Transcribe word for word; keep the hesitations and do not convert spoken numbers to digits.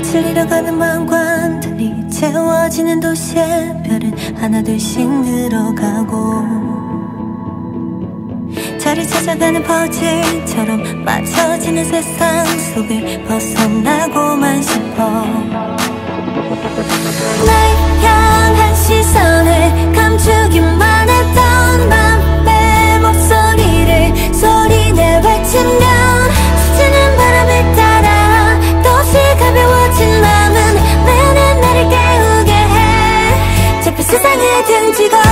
빛을 잃어가는 마음과는 달리 채워지는 도시의 별은 하나둘씩 늘어가고 자리 찾아가는 퍼즐처럼 맞춰지는 세상 속을 벗어나고만 싶어. 날 향한 시선을 감추기만 했던 맘의 목소리를 소리내 외치면 스치는 바람을 따라 또다시 가벼워진 마음은 매년 나를 깨우게 해. 잡힌 세상에 등지고